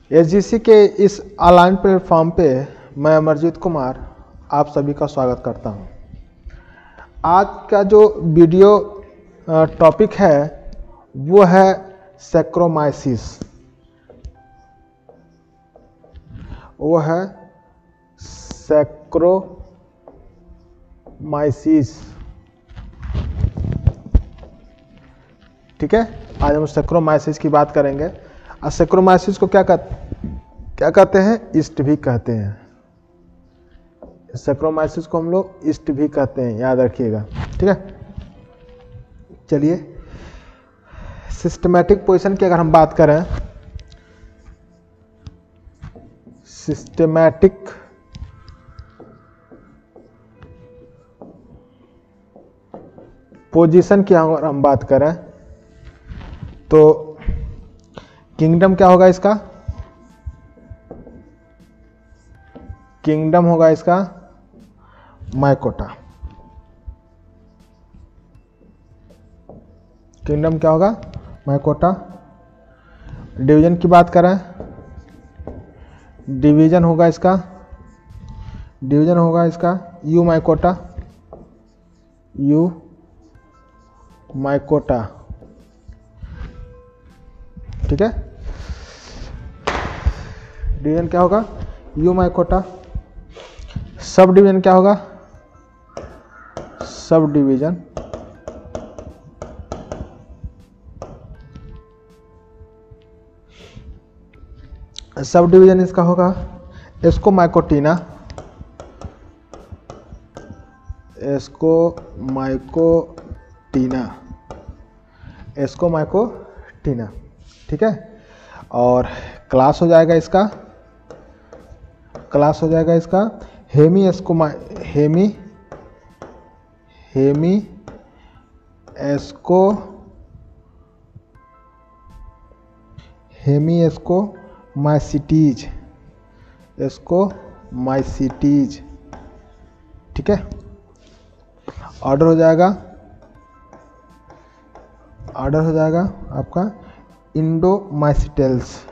एसजीसी के इस online platform पे मैं अमरजीत कुमार आप सभी का स्वागत करता हूं। आज का जो वीडियो टॉपिक है वो है सैक्रोमाइसिस। वो है सैक्रोमाइसिस। ठीक है, आज हम सैक्रोमाइसिस की बात करेंगे। और सैक्रोमाइसिस को क्या कहते हैं? ईस्ट भी कहते हैं। सैक्रोमाइसिस को हम लोग ईस्ट भी कहते हैं, याद रखिएगा। ठीक है, चलिए सिस्टमैटिक पोजीशन की अगर हम बात करें, सिस्टमैटिक पोजीशन की अगर हम बात करें तो किंगडम क्या होगा इसका? किंगडम होगा इसका माइकोटा। किंगडम क्या होगा? माइकोटा। डिवीजन की बात करें, डिवीजन होगा इसका यू माइकोटा। You mycota. ठीक है, डिवीजन क्या होगा? You mycota. सब डिवीजन क्या होगा? सब डिवीजन इसका होगा एस्कोमाइकोटीना। एस्कोमाइकोटीना। ठीक है, और क्लास हो जाएगा इसका हेमी एस्कोमाइसिटीज। ठीक है, ऑर्डर हो जाएगा आपका इंडोमाइसिटेल्स।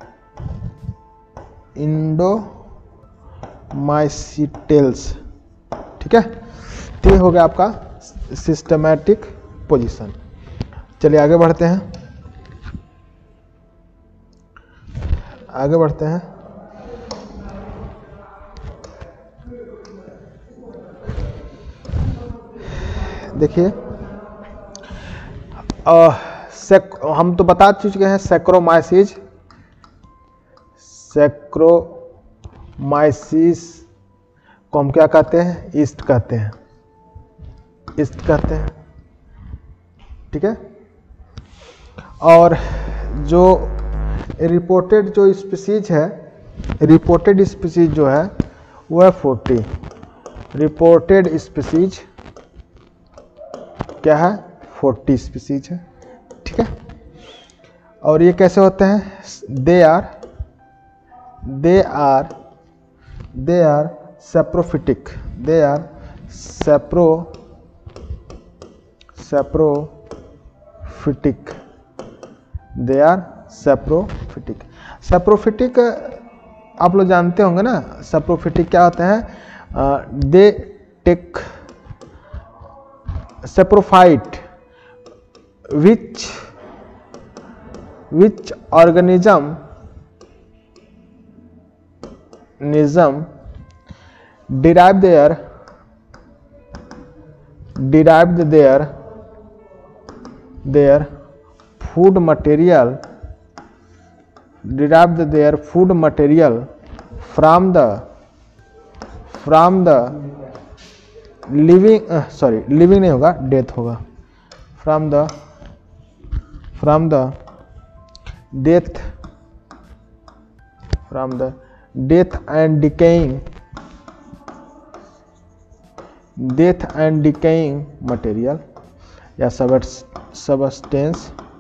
ठीक है, तो ये हो गया आपका सिस्टमैटिक पोजीशन। चलिए आगे बढ़ते हैं। देखिए, हम तो बता चुके हैं सैक्रोमाइसिस को हम क्या कहते हैं? ईस्ट कहते हैं। ठीक है, और जो रिपोर्टेड स्पीसीज जो है वो है 40। रिपोर्टेड स्पीसीज क्या है? 40 स्पीसीज है। ठीक है, और ये कैसे होते हैं? They are saprophytic. सैप्रोफिटिक आप लोग जानते होंगे ना। सैप्रोफिटिक क्या होते हैं? They take saprophyte which organism derived their food material from the living नहीं होगा, डेथ होगा। From the death and decaying material या सबस्टेंस।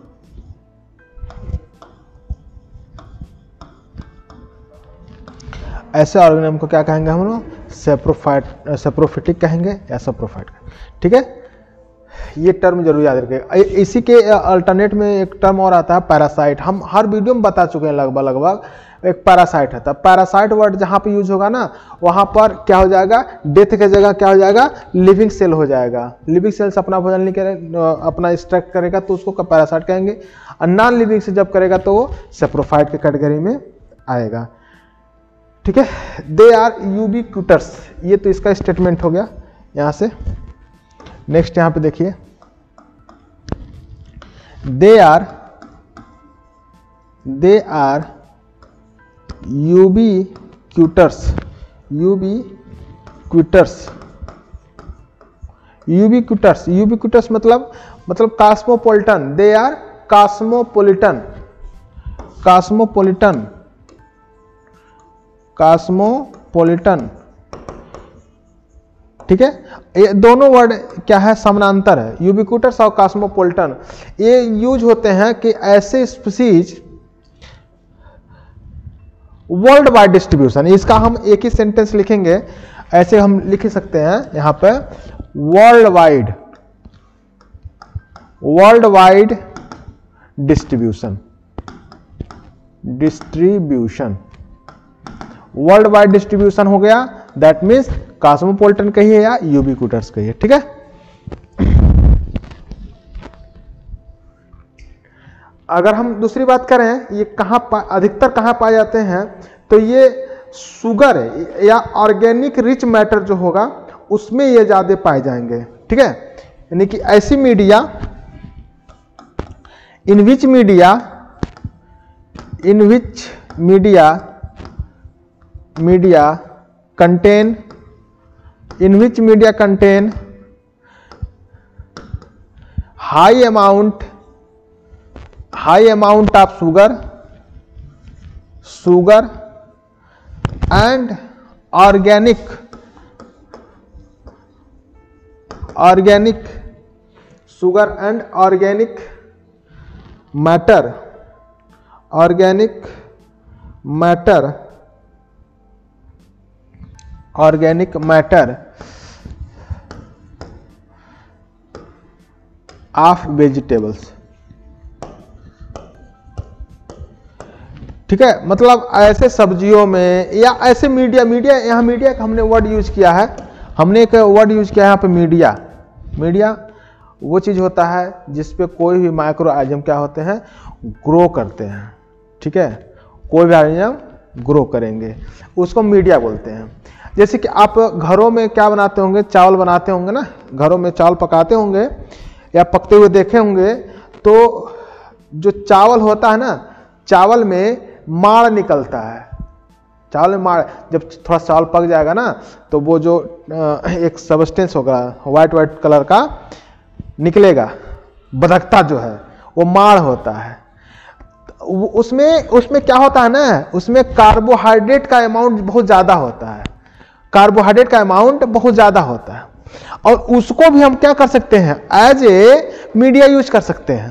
ऐसे ऑर्गेनिज्म को क्या कहेंगे हम लोग? सैप्रोफिटिक कहेंगे या सैप्रोफाइट। ठीक है, ये टर्म जरूर याद रखिएगा। इसी के अल्टरनेट में एक टर्म और आता है पैरासाइट। हम हर वीडियो में बता चुके हैं लगभग एक पैरासाइट है। तब पैरासाइट वर्ड जहां पे यूज होगा ना, वहां पर क्या हो जाएगा, डेथ की जगह क्या हो जाएगा, लिविंग सेल हो जाएगा। लिविंग सेल्स अपना भोजन नहीं करेगा, अपना एक्सट्रैक्ट करेगा तो उसको पैरासाइट कहेंगे। और नॉन लिविंग से जब करेगा तो वो सेप्रोफाइट के कैटेगरी में आएगा। ठीक है, दे आर यूबिक्यूटस, ये तो इसका स्टेटमेंट हो गया यहां से। नेक्स्ट यहां पे देखिए, दे आर यूबिक्यूटस, यूबिक्यूटस मतलब कॉस्मोपॉलिटन। दे आर कॉस्मोपॉलिटन, ठीक है। ये दोनों वर्ड क्या है, समानांतर है। यूबिक्यूटस और कॉस्मोपॉलिटन ये यूज होते हैं कि ऐसे स्पीसीज वर्ल्ड वाइड डिस्ट्रीब्यूशन, इसका हम एक ही सेंटेंस लिखेंगे, ऐसे हम लिख सकते हैं यहां पे, world wide distribution, world wide distribution हो गया। दैट मीन्स कॉस्मोपॉलिटन कहिए या यूबिक्यूटस कहिए। ठीक है, अगर हम दूसरी बात करें, ये अधिकतर कहां पाए जाते हैं, तो ये शुगर या ऑर्गेनिक रिच मैटर जो होगा उसमें ये ज्यादा पाए जाएंगे। ठीक है, यानी कि ऐसी media in which media contain high amount of sugar and organic matter of vegetables। ठीक है, मतलब ऐसे सब्जियों में या ऐसे मीडिया यहाँ मीडिया का हमने वर्ड यूज किया है, हमने एक वर्ड यूज किया है यहाँ पे मीडिया वो चीज होता है जिसपे कोई भी माइक्रो ऑर्गेनिज्म क्या होते हैं, ग्रो करते हैं। ठीक है, कोई भी ऑर्गेनिज्म ग्रो करेंगे उसको मीडिया बोलते हैं। जैसे कि आप घरों में क्या बनाते होंगे, चावल बनाते होंगे ना, घरों में चावल पकाते होंगे या पकते हुए देखे होंगे, तो जो चावल होता है ना, चावल में माड़ निकलता है। चावल में माड़, जब थोड़ा चावल पक जाएगा ना, तो वो जो एक सबस्टेंस होगा व्हाइट कलर का निकलेगा, बदकता जो है वो माड़ होता है। उसमें क्या होता है ना, उसमें कार्बोहाइड्रेट का अमाउंट बहुत ज्यादा होता है, और उसको भी हम क्या कर सकते हैं, एज ए मीडिया यूज कर सकते हैं।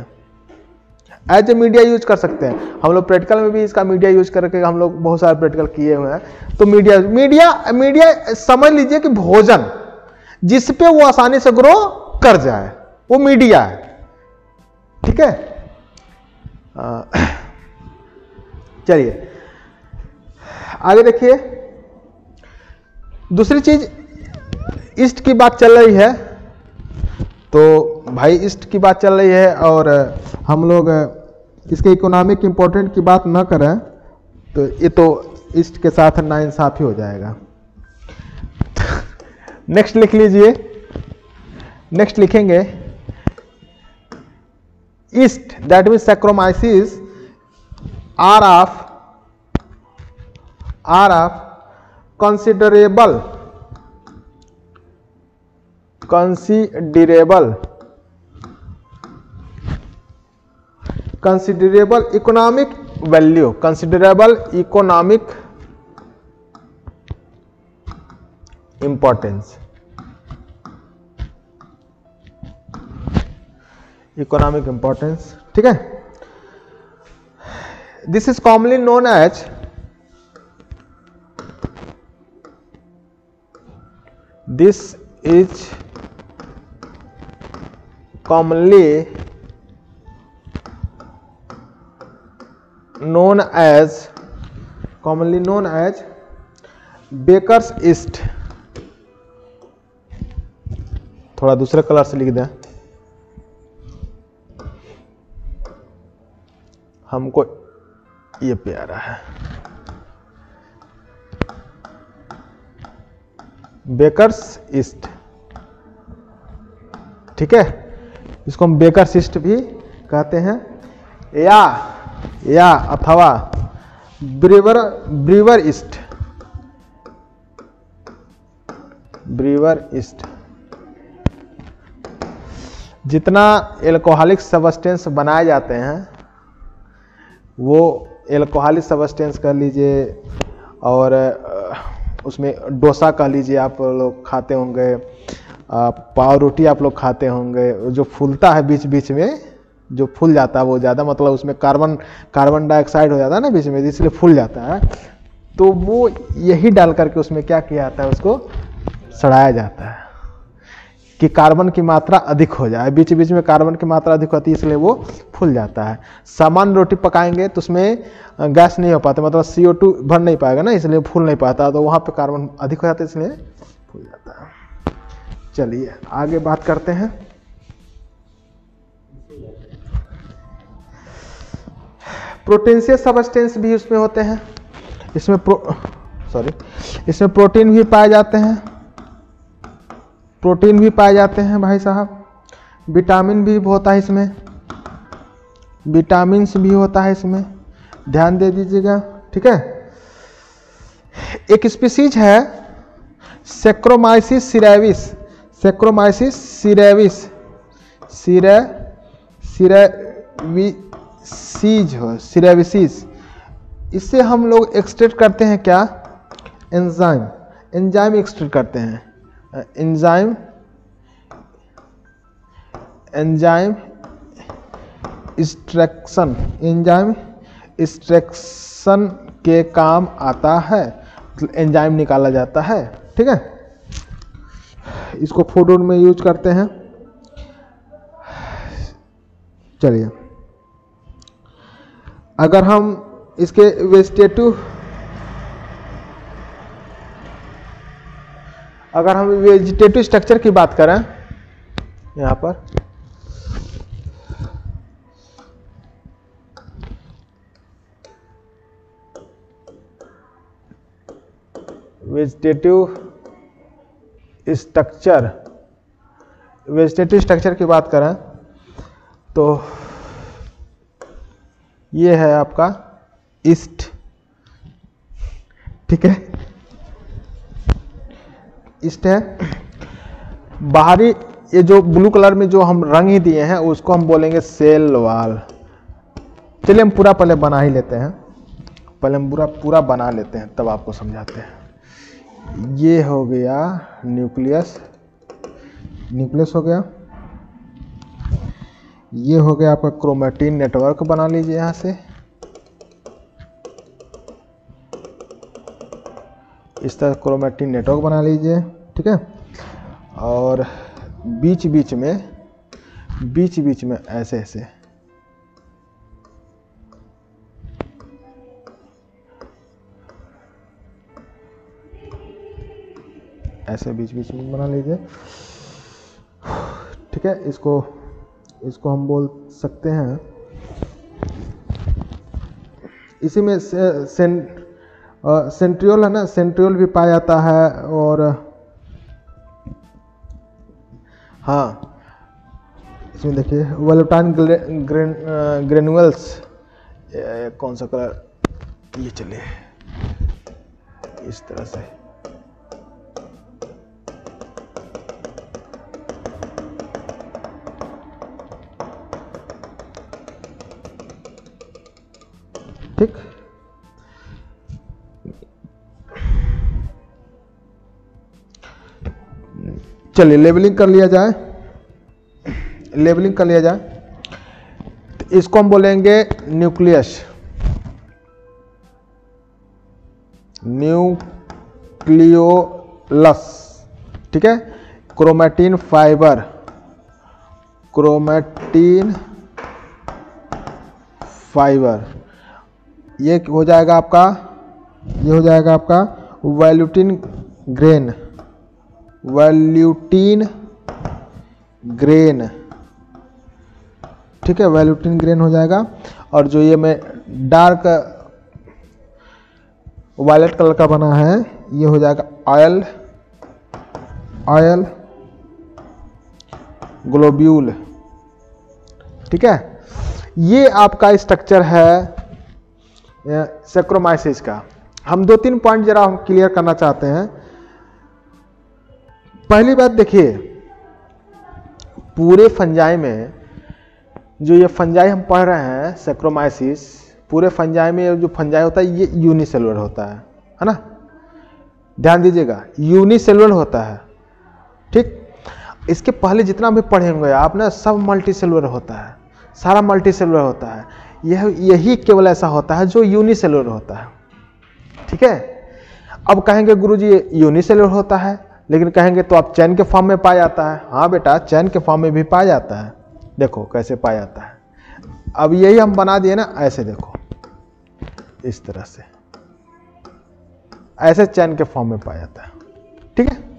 हम लोग प्रैक्टिकल में भी इसका मीडिया यूज करके हम लोग बहुत सारे प्रैक्टिकल किए हुए हैं। तो मीडिया समझ लीजिए कि भोजन जिस पे वो आसानी से ग्रो कर जाए, वो मीडिया है। ठीक है, चलिए आगे देखिए। दूसरी चीज, ईस्ट की बात चल रही है, तो भाई ईस्ट की बात चल रही है और हम लोग इसके इकोनॉमिक इंपॉर्टेंट की बात ना करें तो ये तो ईस्ट के साथ नाइंसाफी हो जाएगा। नेक्स्ट लिख लीजिए, नेक्स्ट लिखेंगे yeast, that means saccharomyces are of considerable economic value, considerable economic importance, ठीक है। This is commonly known as commonly known as baker's yeast. थोड़ा दूसरे कलर से लिख दें, हमको ये प्यारा है। बेकर्स ईस्ट, ठीक है, इसको हम बेकर्स ईस्ट भी कहते हैं, या अथवा ब्रीवर ईस्ट। ब्रीवर ईस्ट जितना एल्कोहलिक सब्सटेंस बनाए जाते हैं वो एल्कोहलिक सब्सटेंस कर लीजिए, और उसमें डोसा कह लीजिए, आप लोग खाते होंगे, पाव रोटी आप लोग खाते होंगे, जो फूलता है बीच बीच में, जो फूल जाता है वो ज़्यादा, मतलब उसमें कार्बन डाइऑक्साइड हो जाता है ना बीच में, इसलिए फूल जाता है। तो वो यही डाल करके उसमें क्या किया जाता है, उसको सड़ाया जाता है कि कार्बन की मात्रा अधिक हो जाए। बीच बीच में कार्बन की मात्रा अधिक होती है, इसलिए वो फूल जाता है। सामान्य रोटी पकाएंगे तो उसमें गैस नहीं हो पाता, मतलब CO2 भर नहीं पाएगा ना, इसलिए फूल नहीं पाता, तो वहाँ पे कार्बन अधिक हो जाता है, इसलिए फूल जाता है। चलिए आगे बात करते हैं। प्रोटीनशियस सब्सटेंस भी उसमें होते हैं, इसमें इसमें प्रोटीन भी पाए जाते हैं, प्रोटीन भी पाए जाते हैं भाई साहब। विटामिन भी होता है इसमें, विटामिन भी होता है इसमें, ध्यान दे दीजिएगा, ठीक है। एक स्पीसीज है सेक्रोमाइसिस सिरेविस, सेक्रोमाइसिस सिरेविस, सिरेविसिस। इससे हम लोग एक्सट्रैक्ट करते हैं क्या, एंजाइम एक्सट्रैक्ट करते हैं, एंजाइम एक्सट्रैक्शन के काम आता है, एंजाइम निकाला जाता है, ठीक है। इसको फूड में यूज करते हैं। चलिए अगर हम इसके वेजिटेटिव स्ट्रक्चर की बात करें, यहाँ पर वेजिटेटिव स्ट्रक्चर की बात करें तो ये है आपका ईस्ट, ठीक है, ईस्ट है। बाहरी ये जो ब्लू कलर में जो हम रंग ही दिए हैं उसको हम बोलेंगे सेल वॉल। चलिए हम पूरा पहले बना ही लेते हैं, पहले हम पूरा बना लेते हैं, तब आपको समझाते हैं। ये हो गया न्यूक्लियस हो गया, ये हो गया आपका क्रोमेटिन नेटवर्क, बना लीजिए यहाँ से, इस तरह क्रोमेटिन नेटवर्क बना लीजिए, ठीक है। और बीच बीच में ऐसे बीच बीच में बना लीजिए, ठीक है। इसको हम बोल सकते हैं, इसी में सेंट्रियोल है ना, सेंट्रियोल भी पाया जाता है। और हाँ, इसमें देखिए वोलेटाइन ग्रेनुअल्स, कौन सा कलर, ये चलिए इस तरह से, ठीक। चलिए लेबलिंग कर लिया जाए, तो इसको हम बोलेंगे न्यूक्लियस, न्यूक्लियोलस, ठीक है। क्रोमेटिन फाइबर, ये हो जाएगा आपका ये हो जाएगा आपका वैल्यूटिन ग्रेन, वैल्यूटिन ग्रेन, ठीक है, वैल्यूटिन ग्रेन हो जाएगा। और जो ये मैं डार्क वायलेट कलर का बना है ये हो जाएगा ऑयल, ऑयल ग्लोब्यूल, ठीक है। ये आपका स्ट्रक्चर है सैक्रोमाइसिस का। हम 2-3 पॉइंट जरा हम क्लियर करना चाहते हैं। पहली बात देखिए, पूरे फंजाई में जो ये फंजाई हम पढ़ रहे हैं सैक्रोमाइसिस, पूरे फंजाई में जो फंजाई होता है ये यूनिसेलुलर होता है ना, ध्यान दीजिएगा, यूनिसेलुलर होता है, ठीक। इसके पहले जितना भी पढ़े होंगे आप ना, सब मल्टीसेलुलर होता है, सारा मल्टीसेलुलर होता है। यही केवल ऐसा होता है जो यूनिसेलुलर होता है, ठीक है। अब कहेंगे गुरुजी यूनिसेलुलर होता है, लेकिन कहेंगे तो आप चैन के फॉर्म में पाया जाता है। हाँ बेटा, चैन के फॉर्म में भी पाया जाता है। देखो कैसे पाया जाता है। अब यही हम बना दिए ना, ऐसे देखो, इस तरह से ऐसे चैन के फॉर्म में पाया जाता है, ठीक है।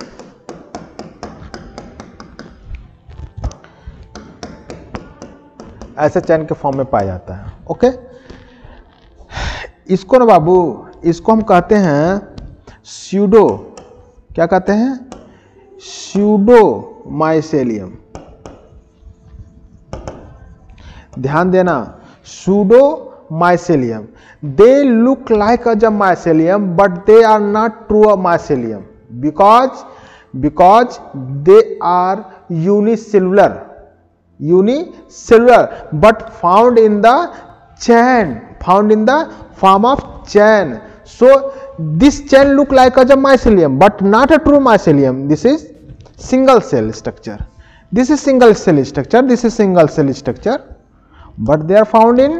ऐसे चैन के फॉर्म में पाया जाता है, ओके। इसको ना बाबू, इसको हम कहते हैं स्यूडो, क्या कहते हैं, स्यूडो माइसेलियम। ध्यान देना, pseudo mycelium, they look like a mycelium but they are not true a mycelium because they are unicellular but found in the form of chain. So this chain look like a mycelium but not a true mycelium. This is single cell structure, this is single cell structure, this is single cell structure, but they are found in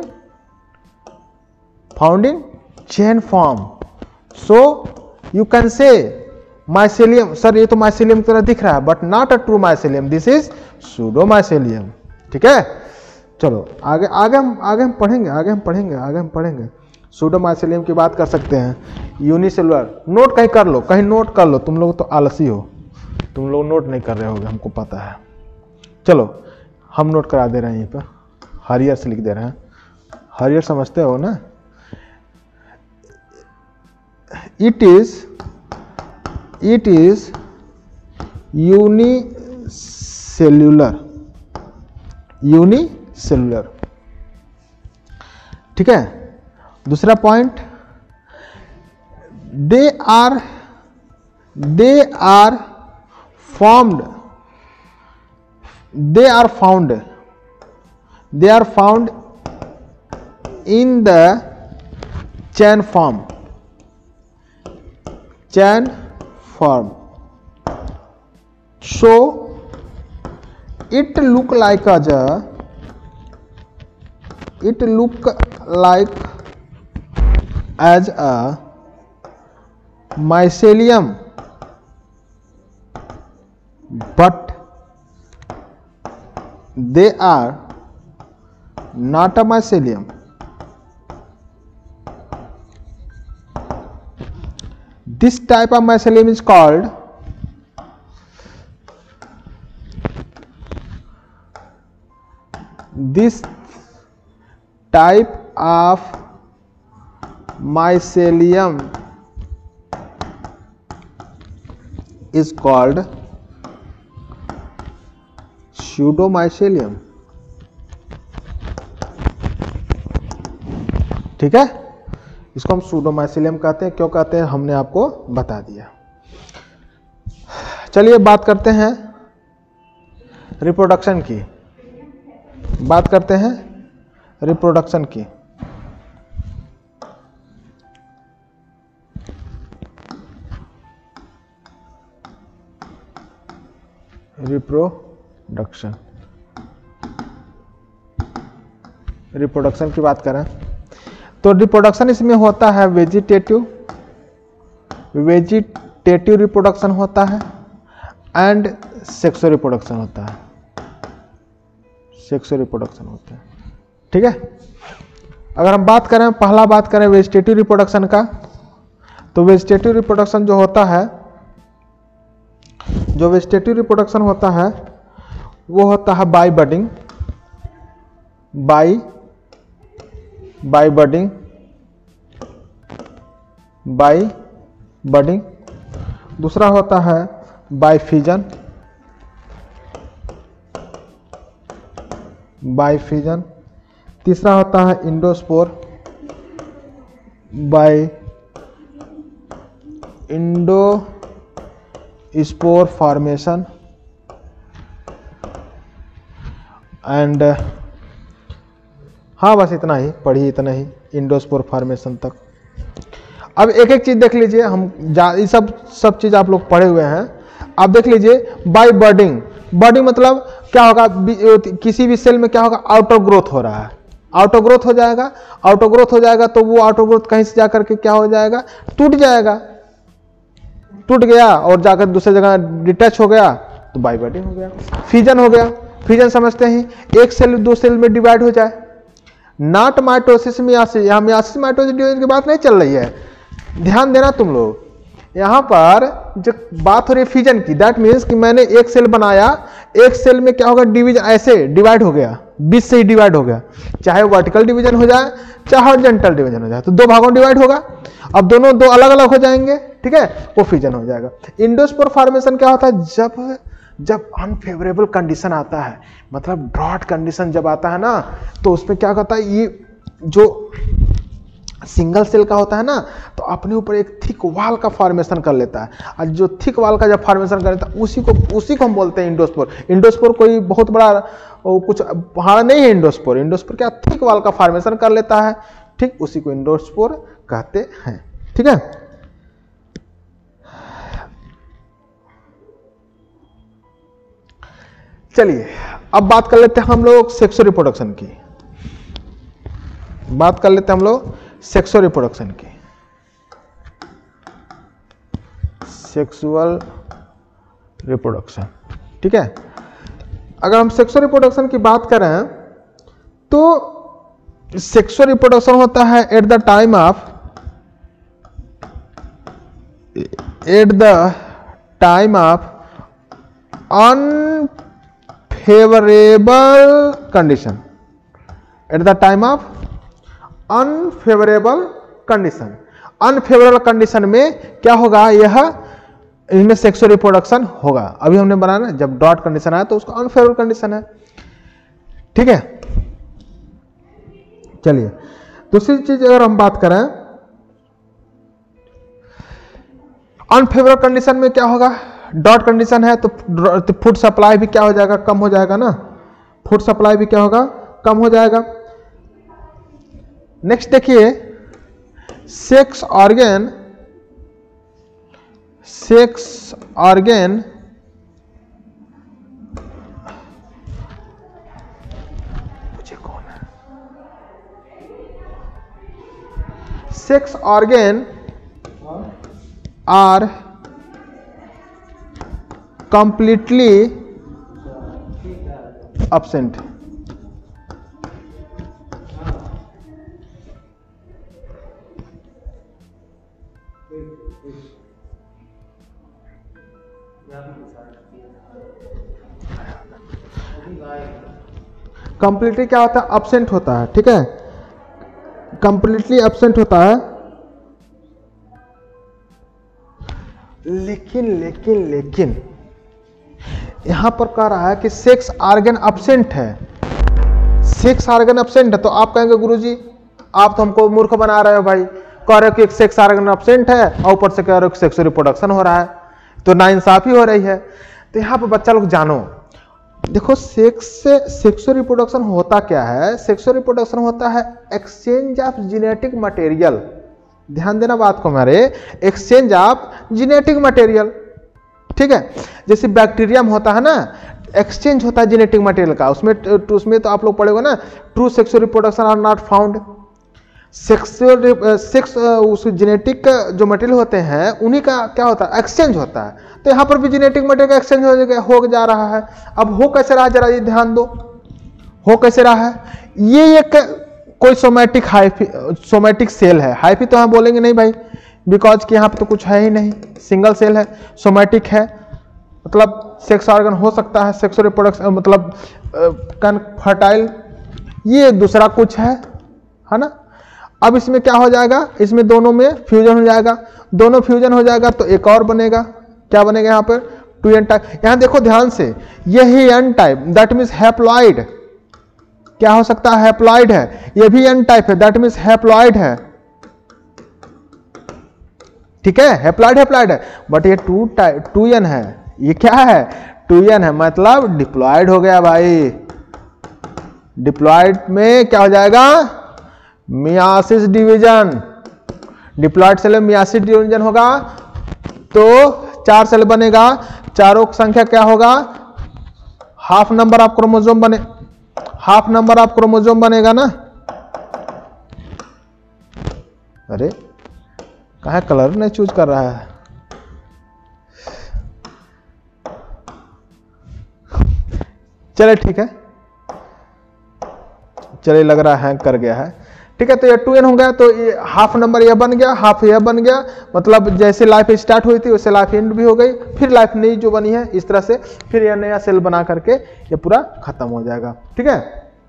chain form. So you can say mycelium, sir ये तो mycelium की तरह दिख रहा है, but not a true mycelium, this is pseudo mycelium, ठीक है। चलो आगे हम पढ़ेंगे सूडो माइसेलियम की बात कर सकते हैं। यूनिसेलुलर, नोट कहीं कर लो, नोट कर लो, तुम लोग तो आलसी हो, तुम लोग नोट नहीं कर रहे होगे, हमको पता है। चलो हम नोट करा दे रहे हैं, यहीं पर हरियर से लिख दे रहे हैं, हरियर समझते हो ना। इट इज यूनिसेलुलर, ठीक है। दूसरा point, they are found in the chain form, so it look like as a mycelium but they are not a mycelium. This type of mycelium is called pseudomycelium, ठीक है। इसको हम सूडोमाइसेलियम कहते हैं। क्यों कहते हैं हमने आपको बता दिया। चलिए बात करते हैं रिप्रोडक्शन की, रिप्रोडक्शन की। रिप्रोडक्शन की बात करें तो रिप्रोडक्शन इसमें होता है वेजिटेटिव रिप्रोडक्शन होता है एंड सेक्सुअल रिप्रोडक्शन होता है, ठीक है। अगर हम पहला बात करें वेजिटेटिव रिप्रोडक्शन का, तो वेजिटेटिव रिप्रोडक्शन जो होता है, जो वेजिटेटिव रिप्रोडक्शन होता है वो होता है by budding, by budding, by budding. दूसरा होता है बाय फिजन, बाय फिजन। तीसरा होता है endospore, by endospore formation and हाँ बस इतना ही पढ़िए, इतना ही इंडोस्पोर फॉर्मेशन तक। अब एक एक चीज देख लीजिए, हम ये सब चीज आप लोग पढ़े हुए हैं। आप देख लीजिए बाय बडिंग, बडिंग मतलब क्या होगा, किसी भी सेल में क्या होगा, आउटर ग्रोथ हो रहा है, आउटर ग्रोथ हो जाएगा, आउटर ग्रोथ हो जाएगा तो वो आउटर ग्रोथ कहीं से जाकर के क्या हो जाएगा, टूट जाएगा, टूट गया और जाकर दूसरी जगह डिटैच हो गया तो बाय बडिंग हो गया। फिजन हो गया, फिजन समझते हैं एक सेल दो सेल में डिवाइड हो जाए, नॉट माइटोसिस मियासिस। यहाँ मियासिस माइटोसिस की बात नहीं चल रही है, ध्यान देना तुम लोग। यहां पर जो बात हो रही है फिजन की, दैट मीन्स कि मैंने एक सेल बनाया, एक सेल में क्या होगा, डिवीजन ऐसे डिवाइड हो गया, बीच से ही डिवाइड हो गया, चाहे वर्टिकल डिवीजन हो जाए चाहे हॉरिजॉन्टल डिवीजन हो जाए, तो दो भागों में डिवाइड होगा। अब दोनों दो अलग अलग हो जाएंगे, ठीक है, वो फिजन हो जाएगा। इंडोस्पोर फॉर्मेशन क्या होता है, जब अनफेवरेबल कंडीशन आता है, मतलब ड्रॉट कंडीशन जब आता है ना, तो उसमें क्या होता है, ये जो सिंगल सेल का होता है ना, तो अपने ऊपर एक थिक वाल का फॉर्मेशन कर लेता है, और जो थिक वाल का जब फॉर्मेशन कर लेता है उसी को हम बोलते हैं इंडोस्पोर। इंडोस्पोर कोई बहुत बड़ा कुछ पहाड़ नहीं है, इंडोस्पोर, इंडोस्पोर क्या थिक वाल का फॉर्मेशन कर लेता है, ठीक, उसी को इंडोस्पोर कहते हैं, ठीक है। चलिए अब बात कर लेते हैं हम लोग सेक्सुअल रिप्रोडक्शन की, बात कर लेते हैं हम लोग सेक्सुअल रिप्रोडक्शन की। सेक्सुअल रिप्रोडक्शन, ठीक है। अगर हम सेक्सुअल रिप्रोडक्शन की बात करें तो सेक्सुअल रिप्रोडक्शन होता है at the time of unfavourable condition, at the time of unfavourable condition. Unfavourable condition में क्या होगा, यह इनमें सेक्सुअल रिप्रोडक्शन होगा। अभी हमने बनाया ना, जब डॉट कंडीशन आया तो उसको अनफेवरेबल कंडीशन है, ठीक है। चलिए दूसरी चीज अगर हम बात करें, अनफेवरेबल कंडीशन में क्या होगा, डॉट कंडीशन है तो फूड सप्लाई भी क्या हो जाएगा, कम हो जाएगा ना, फूड सप्लाई भी क्या होगा, कम हो जाएगा। नेक्स्ट देखिए सेक्स ऑर्गन मुझे कौन है, sex organ are completely absent, completely क्या होता है, absent होता है, ठीक है, कंप्लीटली absent होता है। लेकिन यहां पर कह रहा है कि सेक्स ऑर्गन absent है, सेक्स ऑर्गन absent है, तो आप कहेंगे गुरुजी आप तो हमको मूर्ख बना रहे हो भाई, कह रहे हो कि एक सेक्स ऑर्गन absent है और ऊपर से कह रहे हो कि सेक्सुअल रिप्रोडक्शन हो रहा है, तो नाइंसाफी हो रही है। तो यहां पर बच्चा लोग जानो, देखो सेक्सुअल रिप्रोडक्शन होता क्या है, सेक्सुअल रिप्रोडक्शन होता है एक्सचेंज ऑफ जेनेटिक मटेरियल, ध्यान देना बात को हमारे, एक्सचेंज ऑफ जेनेटिक मटेरियल, ठीक है। जैसे बैक्टीरियम होता है ना, एक्सचेंज होता है जेनेटिक मटेरियल का, उसमें तो आप लोग पढ़ेगा ना, true sexual reproduction are not found. उस जेनेटिक जो मटेरियल होते हैं उन्हीं का क्या होता है, एक्सचेंज होता है। तो यहाँ पर भी जेनेटिक मटेरियल का एक्सचेंज हो जा रहा है। अब हो कैसे रहा, जरा ये ध्यान दो, हो कैसे रहा है, ये एक कोई सोमैटिक सेल है, हाइफी तो हम बोलेंगे नहीं भाई, बिकॉज कि यहाँ पे तो कुछ है ही नहीं, सिंगल सेल है, सोमैटिक है, मतलब सेक्स ऑर्गन हो सकता है, सेक्सुअल रिप्रोडक्शन मतलब फर्टाइल, ये दूसरा कुछ है ना। अब इसमें क्या हो जाएगा, इसमें दोनों में फ्यूजन हो जाएगा, दोनों फ्यूजन हो जाएगा तो एक और बनेगा, क्या बनेगा यहाँ पर 2n टाइप। यहाँ देखो ध्यान से, यही n type that means haploid, क्या हो सकता है, हैप्लॉइड है, ये भी n टाइप है दैट मीन्स हैप्लॉइड है, ठीक है, हैप्लॉइड है, बट ये 2n है, ये क्या है 2n है, मतलब डिप्लॉयड हो गया भाई। डिप्लॉयड में क्या हो जाएगा, मियासिस डिवीजन, डिप्लॉयड सेल में मियासिस डिवीजन होगा तो 4 सेल बनेगा, चारों की संख्या क्या होगा, हाफ नंबर ऑफ क्रोमोसोम बनेगा ना। अरे कहाँ कलर नहीं चूज कर रहा है, चले ठीक है, चले लग रहा है हैंग कर गया है, ठीक है। तो ये 2n हो गया, तो ये हाफ नंबर यह बन गया, हाफ यह बन गया, मतलब जैसे लाइफ स्टार्ट हुई थी वैसे लाइफ एंड भी हो गई, फिर लाइफ नई जो बनी है इस तरह से, फिर यह नया सेल बना करके ये पूरा खत्म हो जाएगा, ठीक है।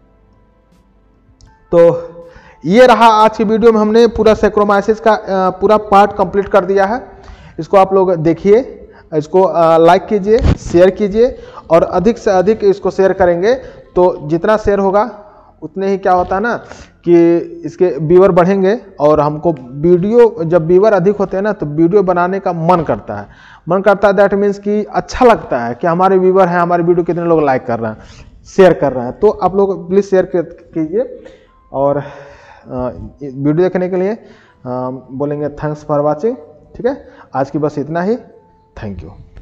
तो ये रहा आज की वीडियो में, हमने पूरा सैक्रोमाइसिस का पूरा पार्ट कंप्लीट कर दिया है। इसको आप लोग देखिए, इसको लाइक कीजिए, शेयर कीजिए, और अधिक से अधिक इसको शेयर करेंगे तो जितना शेयर होगा उतने ही क्या होता है ना कि इसके व्यूअर बढ़ेंगे, और हमको वीडियो, जब व्यूअर अधिक होते हैं ना तो वीडियो बनाने का मन करता है, दैट मीन्स कि अच्छा लगता है कि हमारे व्यूअर हैं, हमारे वीडियो कितने लोग लाइक कर रहे हैं, शेयर कर रहे हैं। तो आप लोग प्लीज़ शेयर कीजिए, और वीडियो देखने के लिए बोलेंगे थैंक्स फॉर वॉचिंग, ठीक है। आज की बस इतना ही, थैंक यू।